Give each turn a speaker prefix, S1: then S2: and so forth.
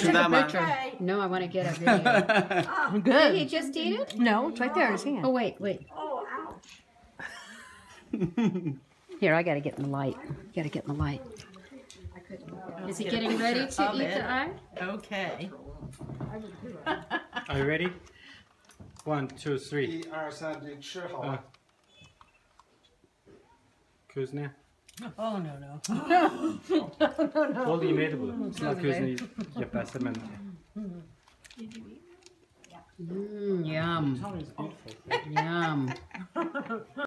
S1: Take a picture.
S2: No, I want to get a video.
S1: Good.
S2: Did he just eat it?
S1: No, it's right there in his hand.
S2: Oh, wait.
S3: Oh, ouch.
S2: Here, I got to get in the light. Got to get in the light. Is he getting ready to eat the eye?
S4: Okay.
S5: Are you ready? 1, 2, 3.
S6: 1、2、3，你吃好了。
S5: Kuzne.
S4: Oh, no, no.
S5: Oldu yemeği de bu. Sınav közünü yaparsa ben.
S2: Yum. Yum.